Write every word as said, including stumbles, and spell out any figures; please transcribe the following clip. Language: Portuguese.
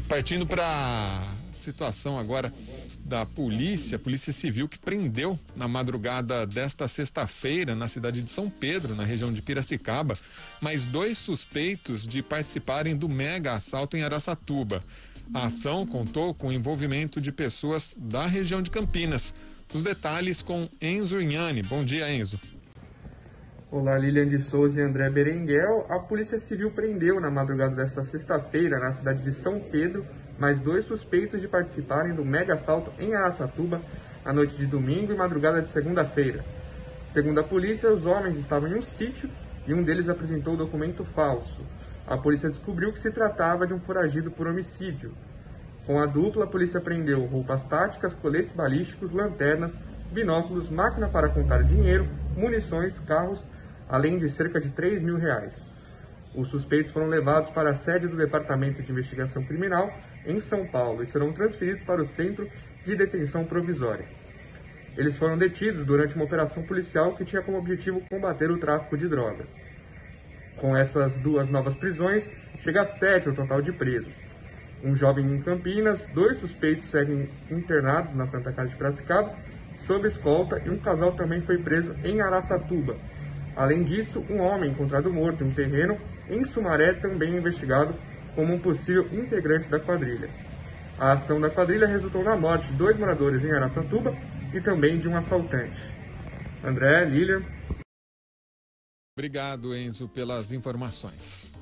Partindo para a situação agora da polícia, Polícia Civil, que prendeu na madrugada desta sexta-feira na cidade de São Pedro, na região de Piracicaba, mais dois suspeitos de participarem do mega assalto em Araçatuba. A ação contou com o envolvimento de pessoas da região de Campinas. Os detalhes com Enzo Inhani. Bom dia, Enzo. Olá, Lilian de Souza e André Berenguel. A Polícia Civil prendeu na madrugada desta sexta-feira, na cidade de São Pedro, mais dois suspeitos de participarem do mega assalto em Araçatuba, à noite de domingo e madrugada de segunda-feira. Segundo a polícia, os homens estavam em um sítio e um deles apresentou documento falso. A polícia descobriu que se tratava de um foragido por homicídio. Com a dupla, a polícia prendeu roupas táticas, coletes balísticos, lanternas, binóculos, máquina para contar dinheiro, munições, carros, além de cerca de três mil reais. Os suspeitos foram levados para a sede do Departamento de Investigação Criminal em São Paulo e serão transferidos para o Centro de Detenção Provisória. Eles foram detidos durante uma operação policial que tinha como objetivo combater o tráfico de drogas. Com essas duas novas prisões, chega a sete o total de presos. Um jovem em Campinas, dois suspeitos seguem internados na Santa Casa de Piracicaba, sob escolta, e um casal também foi preso em Araçatuba. Além disso, um homem encontrado morto em um terreno em Sumaré também é investigado como um possível integrante da quadrilha. A ação da quadrilha resultou na morte de dois moradores em Araçatuba e também de um assaltante. André, Lilian. Obrigado, Enzo, pelas informações.